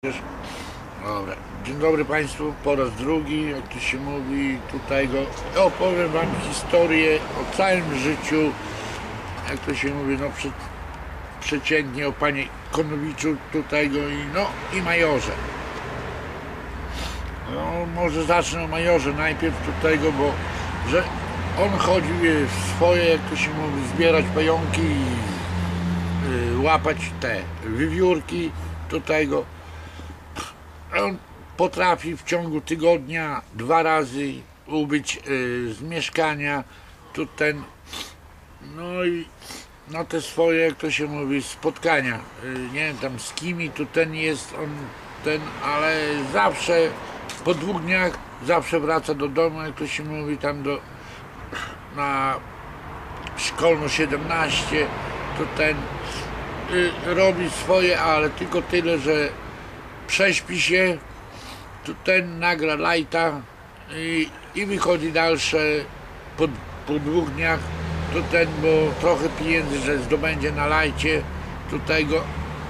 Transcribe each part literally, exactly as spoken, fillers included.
Dobra. Dzień dobry Państwu, po raz drugi, jak to się mówi, tutaj go opowiem Wam historię o całym życiu, jak to się mówi, no przed, przeciętnie o Panie Konowiczu tutaj go i no i majorze. No może zacznę o majorze najpierw tutaj go, bo że on chodził swoje, jak to się mówi, zbierać pająki i y, łapać te wiewiórki tutaj go. On potrafi w ciągu tygodnia dwa razy ubyć y, z mieszkania tu ten, no i no te swoje, jak to się mówi, spotkania, y, nie wiem tam z kimi tu ten jest on ten, ale zawsze po dwóch dniach zawsze wraca do domu, jak to się mówi, tam do na szkolno siedemnaście to ten y, robi swoje, ale tylko tyle, że prześpi się, tu ten nagra lajta i, i wychodzi dalsze po, po dwóch dniach, to ten, bo trochę pieniędzy, że zdobędzie na lajcie tutaj go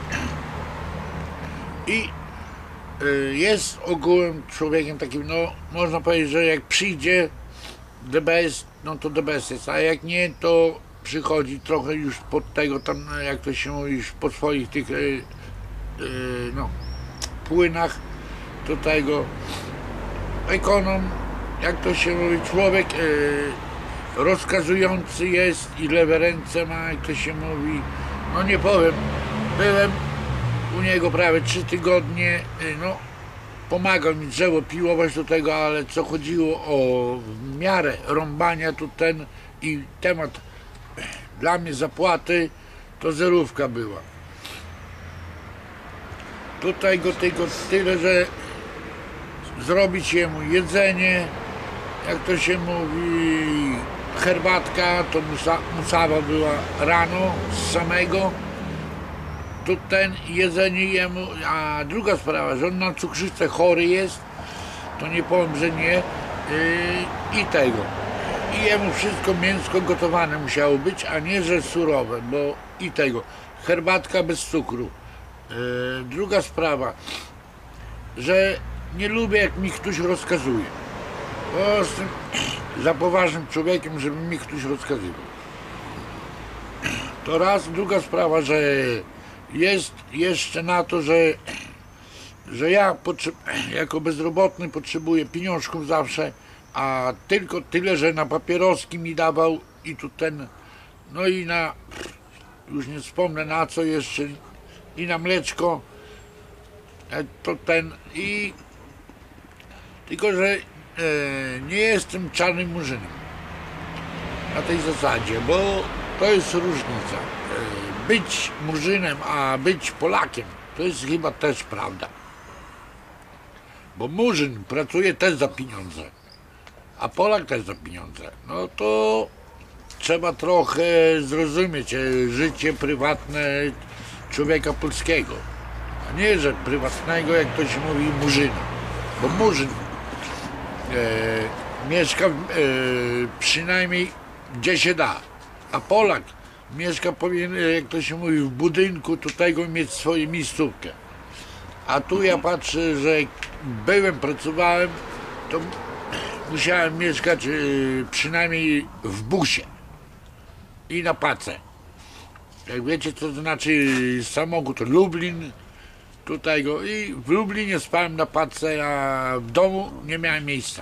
i y, jest ogółem człowiekiem takim, no można powiedzieć, że jak przyjdzie the best, no to the best jest, a jak nie, to przychodzi trochę już pod tego tam, jak to się mówi, już po swoich tych y, y, no płynach tutaj go ekonom, jak to się mówi, człowiek y, rozkazujący jest i lewe ręce ma, jak to się mówi, no nie powiem, byłem u niego prawie trzy tygodnie, y, no pomagał mi drzewo piłować do tego, ale co chodziło o w miarę rąbania tu ten i temat dla mnie zapłaty, to zerówka była. Tutaj go tylko tyle, że zrobić jemu jedzenie, jak to się mówi, herbatka, to musa, musawa była rano z samego, tu ten jedzenie jemu, a druga sprawa, że on na cukrzycę chory jest, to nie powiem, że nie, yy, i tego. I jemu wszystko mięsko gotowane musiało być, a nie, że surowe, bo i tego. Herbatka bez cukru. Yy, druga sprawa, że nie lubię, jak mi ktoś rozkazuje. Bo jestem za poważnym człowiekiem, żeby mi ktoś rozkazywał. To raz. Druga sprawa, że jest jeszcze na to, że, że ja jako bezrobotny potrzebuję pieniążków zawsze, a tylko tyle, że na papieroski mi dawał i tu ten, no i na, już nie wspomnę na co jeszcze, i na mleczko, to ten, i tylko, że e, nie jestem czarnym murzynem na tej zasadzie, bo to jest różnica. E, być murzynem, a być Polakiem, to jest chyba też prawda. Bo murzyn pracuje też za pieniądze, a Polak też za pieniądze. No to trzeba trochę zrozumieć e, życie prywatne człowieka polskiego, a nie, że prywatnego, jak to się mówi, murzyna. Bo murzyn e, mieszka e, przynajmniej gdzie się da, a Polak mieszka, powinien, jak to się mówi, w budynku, tutaj go mieć swoją miejscówkę. A tu ja patrzę, że jak byłem, pracowałem, to musiałem mieszkać e, przynajmniej w busie i na pace. Jak wiecie, co to znaczy samochód, to Lublin, tutaj go, i w Lublinie spałem na pace, a w domu nie miałem miejsca.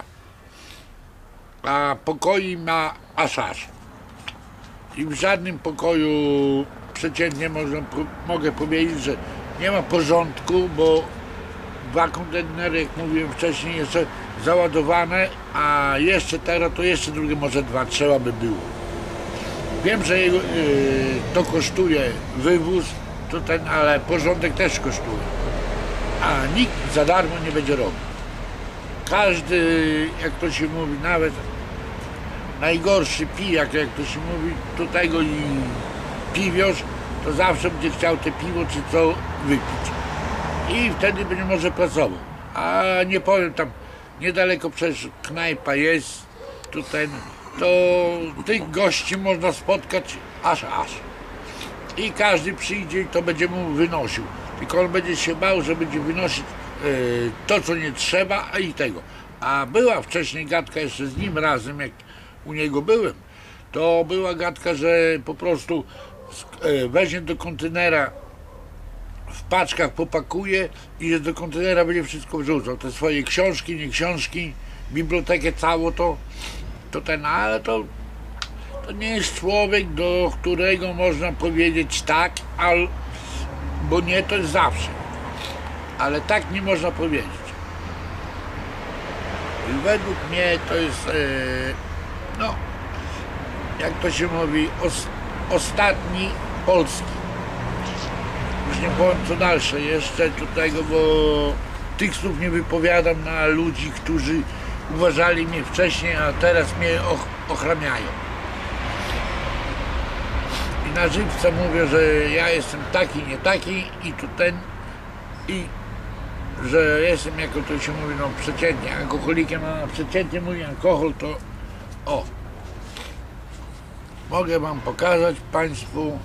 A pokoi ma aż aż. I w żadnym pokoju przeciętnie można, mogę powiedzieć, że nie ma porządku, bo dwa kontenery, jak mówiłem wcześniej, jeszcze załadowane, a jeszcze teraz to jeszcze drugie, może dwa trzeba by było. Wiem, że jego, yy, to kosztuje wywóz, to ten, ale porządek też kosztuje. A nikt za darmo nie będzie robił. Każdy, jak to się mówi, nawet najgorszy pijak, jak to się mówi, tutaj go i piwiosz, to zawsze będzie chciał te piwo czy co wypić. I wtedy będzie może pracował. A nie powiem, tam niedaleko przecież knajpa jest, tutaj, to tych gości można spotkać aż aż. I każdy przyjdzie i to będzie mu wynosił. tylko on będzie się bał, że będzie wynosić y, to, co nie trzeba, a i tego. A była wcześniej gadka jeszcze z nim razem, jak u niego byłem, to była gadka, że po prostu y, weźmie do kontenera, w paczkach popakuje i że do kontenera będzie wszystko wrzucał. Te swoje książki, nie książki, bibliotekę całą to, to ten, ale to, to nie jest człowiek, do którego można powiedzieć tak, al, bo nie, to jest zawsze. Ale tak nie można powiedzieć. I według mnie to jest, e, no, jak to się mówi, os, ostatni polski. Już nie powiem co dalsze jeszcze do tego, bo tych słów nie wypowiadam na ludzi, którzy uważali mnie wcześniej, a teraz mnie ochramiają. I na żywca mówię, że ja jestem taki, nie taki i tu ten, i że jestem, jako to się mówi, no przeciętnie, alkoholikiem, a przeciętnie mówi alkohol, to o, mogę wam pokazać państwu.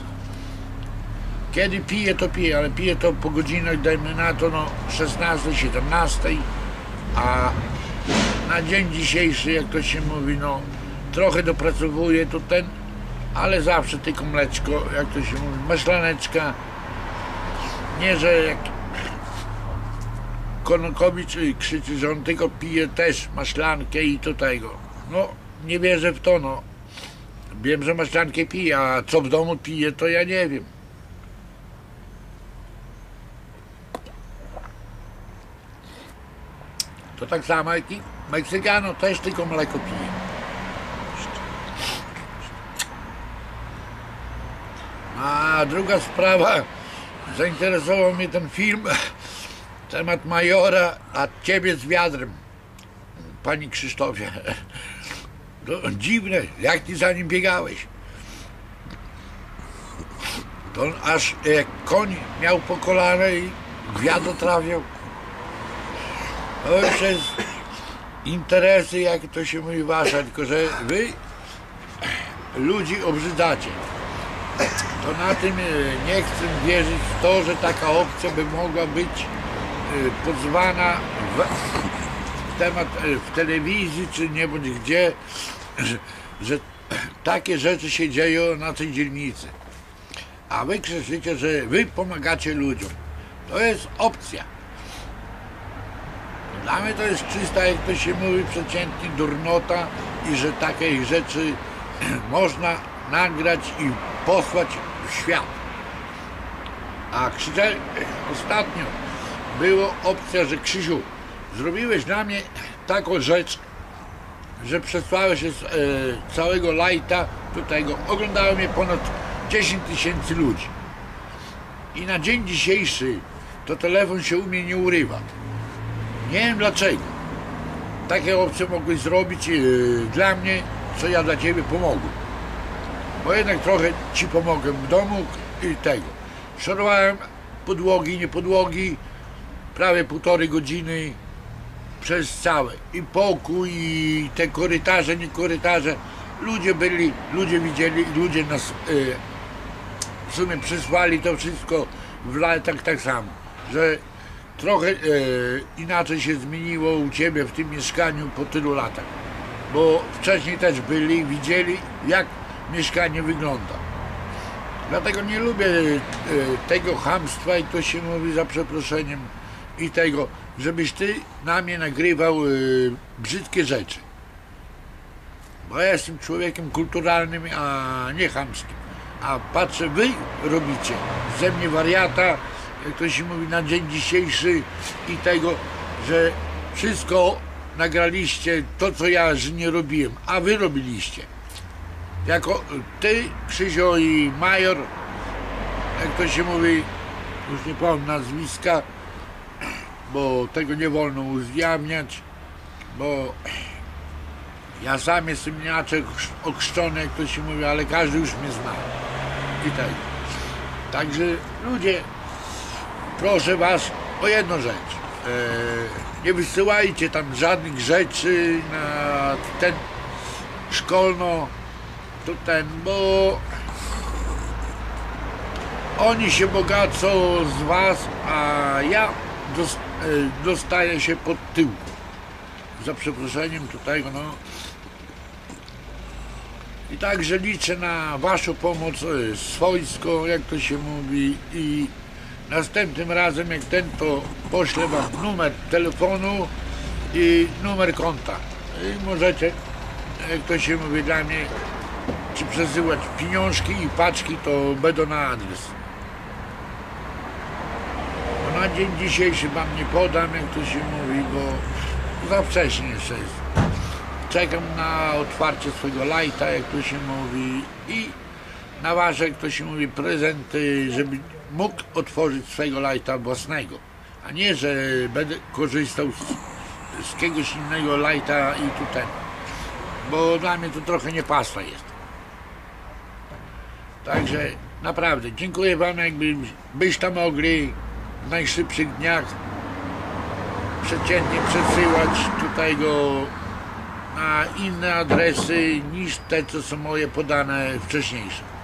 Kiedy piję, to piję, ale piję to po godzinach, dajmy na to, no szesnastej, siedemnastej, a na dzień dzisiejszy, jak to się mówi, no trochę dopracowuję to ten, ale zawsze tylko mleczko, jak to się mówi, maślaneczka. Nie, że jak Konokowicz krzyczy, że on tylko pije też maślankę i to tego. No, nie wierzę w to, no. Wiem, że maślankę pije, a co w domu pije, to ja nie wiem. To tak samo jak i Meksykano też tylko mleko pije. A druga sprawa, zainteresował mnie ten film, temat Majora, a ciebie z wiadrem, panie Krzysztofie. To dziwne, jak ty za nim biegałeś. To on aż jak koń miał po kolana i wiadro trafiał. To już jest interesy, jak to się mówi, wasze, tylko że wy ludzi obrzydzacie. To na tym nie chcę wierzyć w to, że taka opcja by mogła być pozwana w, w temat w telewizji, czy nie bądź gdzie, że, że takie rzeczy się dzieją na tej dzielnicy. A wy krzyczycie, że wy pomagacie ludziom. To jest opcja. Dla mnie to jest czysta, jak to się mówi, przeciętnie durnota i że takie rzeczy można nagrać i posłać w świat. A krzyczę, ostatnio była opcja, że Krzysiu, zrobiłeś dla mnie taką rzecz, że przesłałeś z e, całego lajta do tego. Oglądało mnie ponad dziesięć tysięcy ludzi. I na dzień dzisiejszy to telefon się u mnie nie urywa. Nie wiem dlaczego. Takie opcje mogłeś zrobić e, dla mnie, co ja dla ciebie pomogłem. Bo jednak trochę ci pomogłem w domu i tego. Szorowałem podłogi, nie podłogi, prawie półtorej godziny przez całe. I pokój, i te korytarze, nie korytarze. Ludzie byli, ludzie widzieli, ludzie nas y, w sumie przysłali to wszystko w latach tak samo. Że trochę y, inaczej się zmieniło u ciebie w tym mieszkaniu po tylu latach. Bo wcześniej też byli, widzieli, jak mieszkanie wygląda. Dlatego nie lubię y, tego chamstwa, i to się mówi za przeproszeniem, i tego, żebyś ty na mnie nagrywał y, brzydkie rzeczy. Bo ja jestem człowiekiem kulturalnym, a nie chamskim. A patrzę, wy robicie ze mnie wariata, jak to się mówi, na dzień dzisiejszy, i tego, że wszystko nagraliście, to co ja że nie robiłem, a wy robiliście. Jako ty, Krzysio i Major, jak to się mówi, już nie powiem nazwiska, bo tego nie wolno uzjawniać, bo ja sam jestem inaczej okrzczony, jak to się mówi, ale każdy już mnie zna. I tak. Także ludzie, proszę was o jedną rzecz. E, nie wysyłajcie tam żadnych rzeczy na ten szkolno, to ten, bo oni się bogacą z was, a ja dos, e, dostaję się pod tył. Za przeproszeniem tutaj, no. I także liczę na waszą pomoc e, swojską, jak to się mówi, i następnym razem jak ten, to poślę wam numer telefonu i numer konta. I możecie, jak to się mówi, dla mnie, czy przesyłać pieniążki i paczki, to będą na adres. No na dzień dzisiejszy wam nie podam, jak to się mówi, bo za wcześnie jeszcze jest. Czekam na otwarcie swojego lajta, jak to się mówi, i na wasze, jak to się mówi, prezenty, żeby mógł otworzyć swojego lajta własnego, a nie, że będę korzystał z, z jakiegoś innego lajta i tutaj, bo dla mnie to trochę niepaswa jest. Także naprawdę dziękuję wam, jakby byście mogli w najszybszych dniach przeciętnie przesyłać tutaj go na inne adresy niż te, co są moje podane wcześniejsze.